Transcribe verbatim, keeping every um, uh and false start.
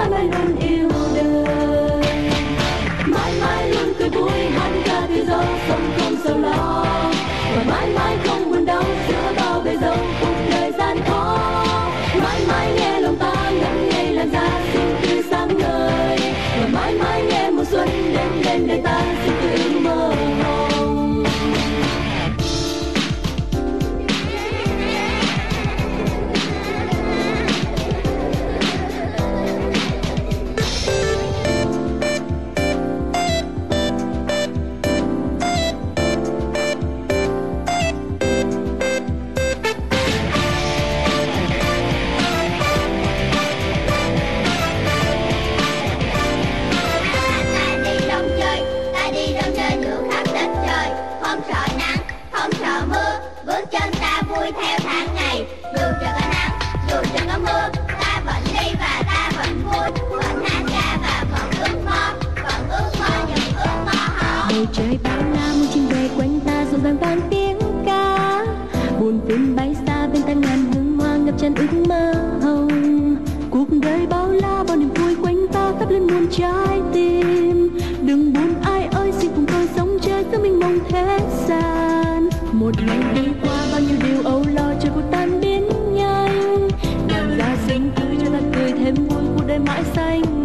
mãi mãi luôn yêu đời. Mãi mãi luôn cười vui hát ca tiếng gió sống không sầu lo, và mãi mãi không buồn đau giữa bao bề dâu phút đời gian khó. Mãi mãi nghe lòng ta ngẩn ngây làn da xinh tươi sáng ngời, và mãi mãi nghe mùa xuân đến bên đời ta xinh tươi mơ hồng. Theo tháng ngày, dù trời có nắng, dù trời có mưa, ta vẫn đi và ta vẫn vui, vẫn hát ca và vẫn ước mơ, vẫn ước mơ những ước mơ hão. Bầu trời bao la muôn chim về quanh ta rộn ràng vang tiếng ca, buồn phiền bay xa bên ta ngàn hương hoa ngập tràn ước mơ hồng. Cuộc đời bao la bao niềm vui quanh ta khắp lên muôn trái tim, đừng buồn ai ơi xin cùng tôi sống chơi giữa mênh mông thế gian. Một ngày đi qua bao nhiêu điều âu lo trời cuộc tan biến nhanh, đàn ra xinh tươi cho ta cười thêm vui cuộc đời mãi xanh